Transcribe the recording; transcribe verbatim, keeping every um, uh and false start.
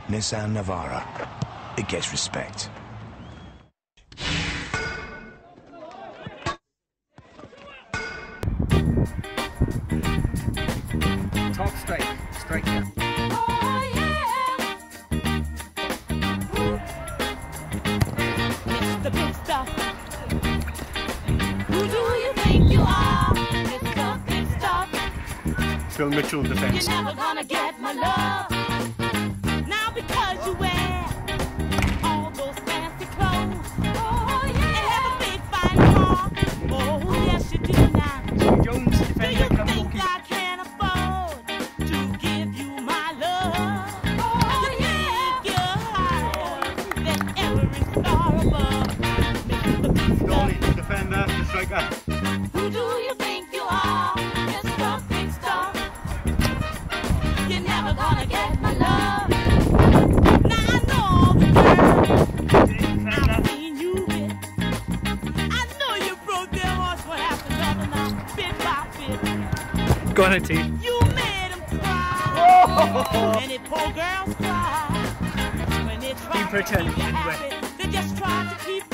Nissan Navara. It gets respect. Talk straight. Straight here. Oh, yeah. Mister Big Stuff. Who do you think you are? Mister Big Stuff. Phil Mitchell defense. You're never gonna get my love. Now because you wear all those fancy clothes. Oh, yeah. And have a big fine car. Oh, yes you do now. Jim Jones Do defender you coming think I can afford to give you my love? Oh, yeah. You're higher than every star above. Mister Big Dolly, Stuff. defender, the striker. Who do you think you are, Mister Big Stuff? You're never gonna get my love. Now I know all the girls I've seen you with. I know you broke their hearts what happened the other night, bit by bit. Go on, T. You made them cry. Many poor girls cry when they try Keep to pretending keep you anyway. happy. They just try to keep